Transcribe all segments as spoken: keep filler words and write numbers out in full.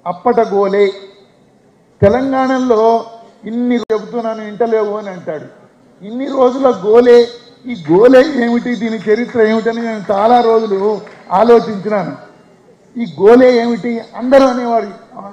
అప్పట గోలే. తెలంగాణలో ఇన్ని చెబుతున్నాను ఇంటలేవు అని అంటాడు. ఇన్ని రోజుల గోలే, ఈ గోలే ఏమిటి, దీని చరిత్ర ఏమిటని నేను చాలా రోజులు ఆలోచించినాను. ఈ గోలే ఏమిటి, అందరూ అనేవాడు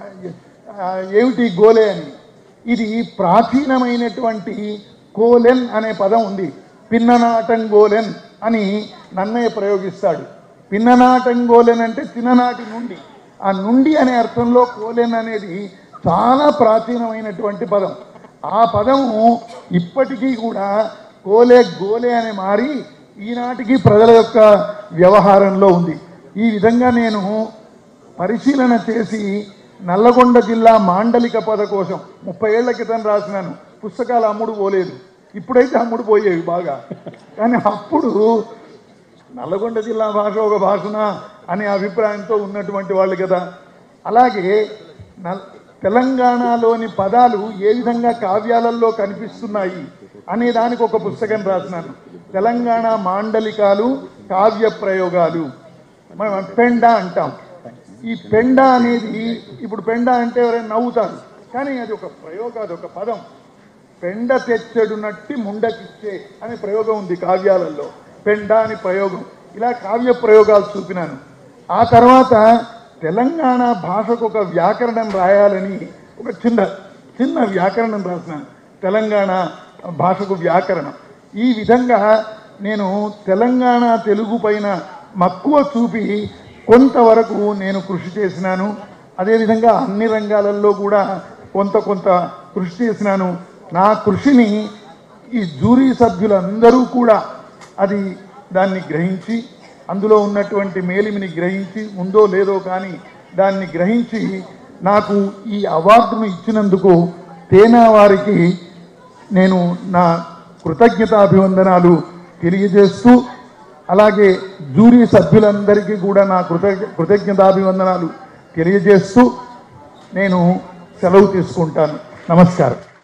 ఏమిటి గోలే అని. ఇది ప్రాచీనమైనటువంటి కోలెన్ అనే పదం ఉంది. పిన్ననాటంగోలెన్ అని నన్నయ్య ప్రయోగిస్తాడు. పిన్ననాటంగోలెన్ అంటే చిన్ననాటి నుండి, ఆ నుండి అనే అర్థంలో కోలెన్ అనేది చాలా ప్రాచీనమైనటువంటి పదం. ఆ పదము ఇప్పటికీ కూడా కోలే గోలే అని మారి ఈనాటికి ప్రజల యొక్క వ్యవహారంలో ఉంది. ఈ విధంగా నేను పరిశీలన చేసి నల్లగొండ జిల్లా మాండలిక పద కోసం ముప్పై ఏళ్ల క్రితం రాసినాను. పుస్తకాలు అమ్ముడు పోలేదు, ఇప్పుడైతే అమ్ముడు పోయేవి బాగా. కానీ అప్పుడు నల్లగొండ జిల్లా భాష ఒక భాషనా అనే అభిప్రాయంతో ఉన్నటువంటి వాళ్ళు కదా. అలాగే తెలంగాణలోని పదాలు ఏ విధంగా కావ్యాలలో కనిపిస్తున్నాయి అనే దానికి ఒక పుస్తకం రాసినాను. తెలంగాణ మాండలికాలు కావ్య ప్రయోగాలు. మనం పెండ అంటాం. ఈ పెండ అనేది, ఇప్పుడు పెండ అంటే ఎవరైనా నవ్వుతారు, కానీ అది ఒక ప్రయోగం, అది ఒక పదం. పెండ తెచ్చెడు నట్టి ముండకిచ్చే అనే ప్రయోగం ఉంది కావ్యాలలో. పెండ అని ప్రయోగం. ఇలా కావ్య ప్రయోగాలు చూపినాను. ఆ తర్వాత తెలంగాణ భాషకు ఒక వ్యాకరణం రాయాలని ఒక చిన్న చిన్న వ్యాకరణం రాసినాను. తెలంగాణ భాషకు వ్యాకరణం. ఈ విధంగా నేను తెలంగాణ తెలుగు పైన మక్కువ చూపి కొంతవరకు నేను కృషి చేసినాను. అదేవిధంగా అన్ని రంగాలలో కూడా కొంత కొంత కృషి చేసినాను. నా కృషిని ఈ జ్యూరీ సభ్యులందరూ కూడా అది దాన్ని గ్రహించి, అందులో ఉన్నటువంటి మేలిమిని గ్రహించి, ఉందో లేదో కానీ దాన్ని గ్రహించి నాకు ఈ అవార్డును ఇచ్చినందుకు తేనా వారికి నేను నా కృతజ్ఞతాభివందనాలు తెలియజేస్తూ, అలాగే జ్యూరీ సభ్యులందరికీ కూడా నా కృతజ్ఞ కృతజ్ఞతాభివందనాలు తెలియజేస్తూ నేను సెలవు తీసుకుంటాను. నమస్కారం.